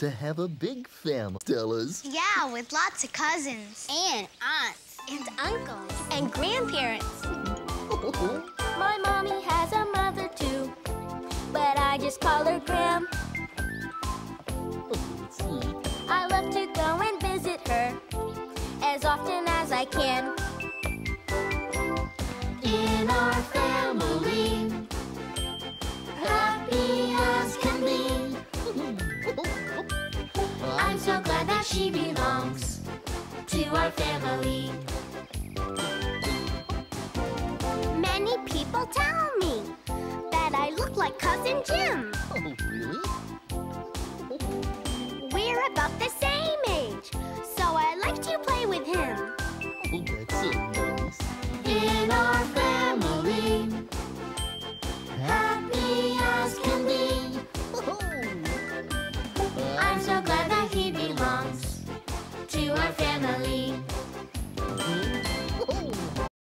to have a big family, Stella's. Yeah, with lots of cousins. And aunts. And uncles. And grandparents. My mommy has a mother too, but I just call her Gram. Sweet. I love to go and visit her as often as I can. In our family, happy as can be. I'm so glad that she belongs to our family. Many people tell me that I look like Cousin Jim. Oh, really? We're about the same age, so I like to play with him. Oh, that's so nice. In our family, happy as can be. I'm so glad that he belongs to our family.